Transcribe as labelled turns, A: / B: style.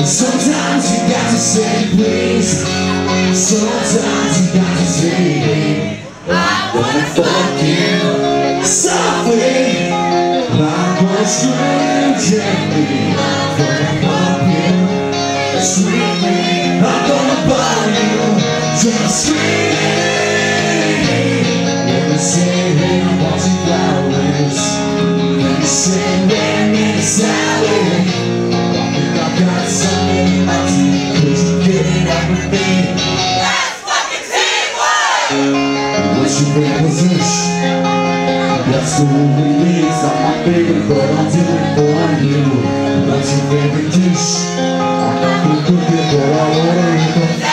A: Sometimes you got to say please. Sometimes you got to say hey. I wanna fuck you softly. I'm gonna scream gently. I'm gonna fuck you sweetly. I'm gonna buy you just scream. Wanna say hey, I'm watching flowers. Wanna say rain in the salad. I've got something in my teeth. Could you get it up with me?
B: That's fucking teamwork!
A: What's your favorite position? That's the only least. Not my favorite, but I'll do it for you. What's your favorite dish? I'm not gonna cook it, but I'll order it.